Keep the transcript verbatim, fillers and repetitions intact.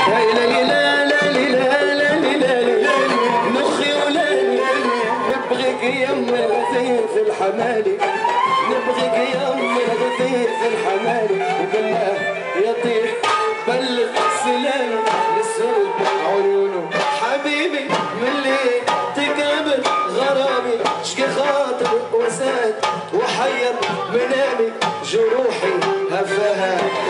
الحمالي نبغيك يا امي غثيث الحمالي وبالله يطيح بلغ سلامي للسود عيونه حبيبي ملي تقابل غرامي شكي خاطر وساد وحير منامي جروحي هفاها